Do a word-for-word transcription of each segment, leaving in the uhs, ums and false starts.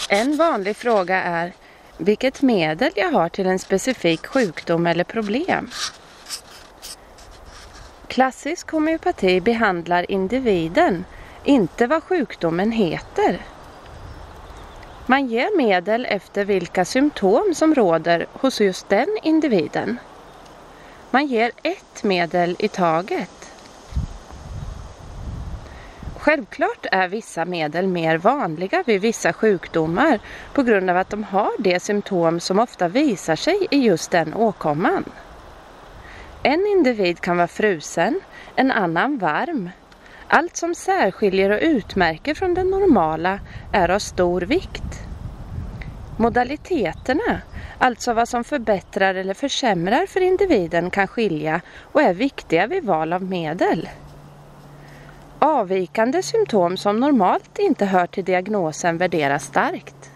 En vanlig fråga är vilket medel jag har till en specifik sjukdom eller problem. Klassisk homeopati behandlar individen, inte vad sjukdomen heter. Man ger medel efter vilka symptom som råder hos just den individen. Man ger ett medel i taget. Självklart är vissa medel mer vanliga vid vissa sjukdomar på grund av att de har de symptom som ofta visar sig i just den åkomman. En individ kan vara frusen, en annan varm. Allt som särskiljer och utmärker från det normala är av stor vikt. Modaliteterna, alltså vad som förbättrar eller försämrar för individen, kan skilja och är viktiga vid val av medel. Avvikande symptom som normalt inte hör till diagnosen värderas starkt.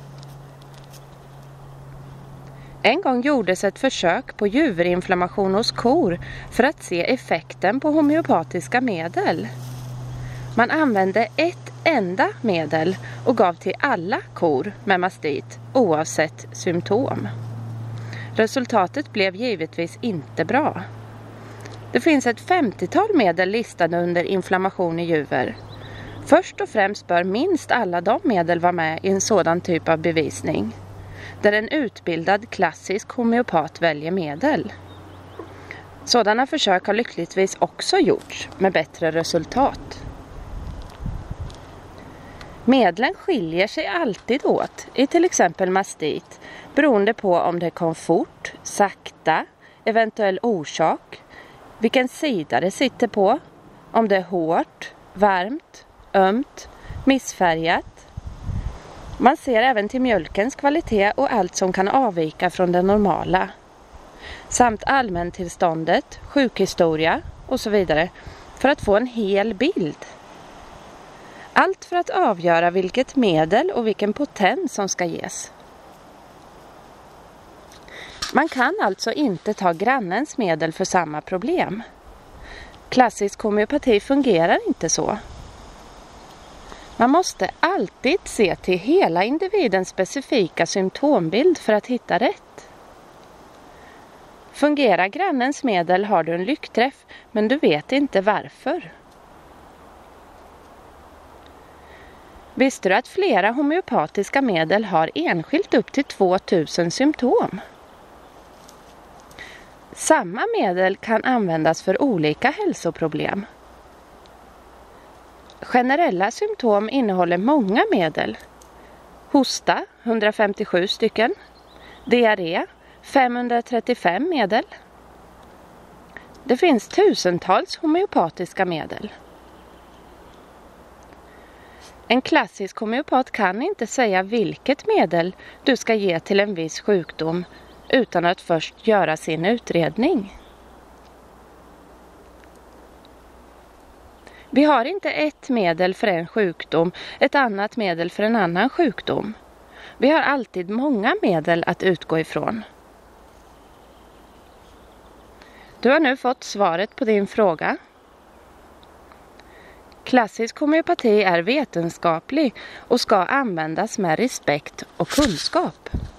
En gång gjordes ett försök på juverinflammation hos kor för att se effekten på homeopatiska medel. Man använde ett enda medel och gav till alla kor med mastit oavsett symptom. Resultatet blev givetvis inte bra. Det finns ett femtiotal medel listade under inflammation i juver. Först och främst bör minst alla de medel vara med i en sådan typ av bevisning, där en utbildad klassisk homeopat väljer medel. Sådana försök har lyckligtvis också gjorts med bättre resultat. Medlen skiljer sig alltid åt i till exempel mastit beroende på om det kom fort, sakta, eventuell orsak, vilken sida det sitter på, om det är hårt, varmt, ömt, missfärgat. Man ser även till mjölkens kvalitet och allt som kan avvika från det normala. Samt allmäntillståndet, sjukhistoria och så vidare för att få en hel bild. Allt för att avgöra vilket medel och vilken potens som ska ges. Man kan alltså inte ta grannens medel för samma problem. Klassisk homeopati fungerar inte så. Man måste alltid se till hela individens specifika symptombild för att hitta rätt. Fungerar grannens medel har du en lyckträff, men du vet inte varför. Visste du att flera homeopatiska medel har enskilt upp till tvåtusen symptom? Samma medel kan användas för olika hälsoproblem. Generella symptom innehåller många medel. Hosta, hundrafemtiosju stycken. Diarré, femhundratrettiofem medel. Det finns tusentals homeopatiska medel. En klassisk homeopat kan inte säga vilket medel du ska ge till en viss sjukdom utan att först göra sin utredning. Vi har inte ett medel för en sjukdom, ett annat medel för en annan sjukdom. Vi har alltid många medel att utgå ifrån. Du har nu fått svaret på din fråga. Klassisk homeopati är vetenskaplig och ska användas med respekt och kunskap.